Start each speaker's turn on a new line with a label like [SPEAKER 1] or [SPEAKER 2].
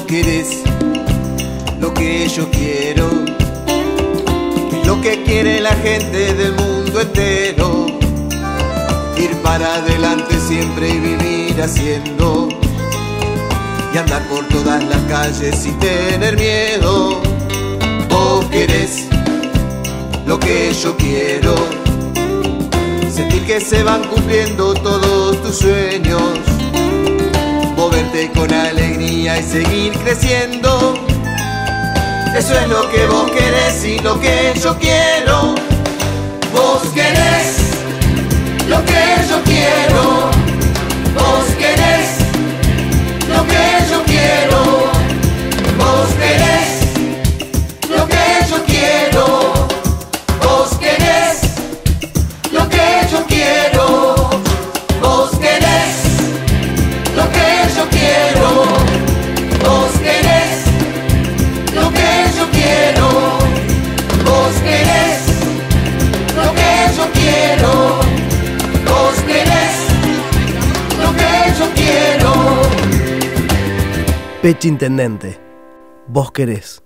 [SPEAKER 1] querés lo que yo quiero, lo que quiere la gente del mundo entero. Ir para adelante siempre y vivir haciendo, y andar por todas las calles sin tener miedo. Vos querés lo que yo quiero, sentir que se van cumpliendo todos tus sueños, moverte con alegría y seguir creciendo. Eso es lo que vos querés y lo que yo quiero. Vos querés lo que yo quiero. Vos querés lo que yo quiero. Vos querés lo que yo quiero. Vos querés lo que yo quiero. Vos querés lo que yo quiero. Vos querés lo que yo quiero. Vos querés lo que yo quiero. Vos querés lo que yo quiero.
[SPEAKER 2] Pechi Intendente, vos querés.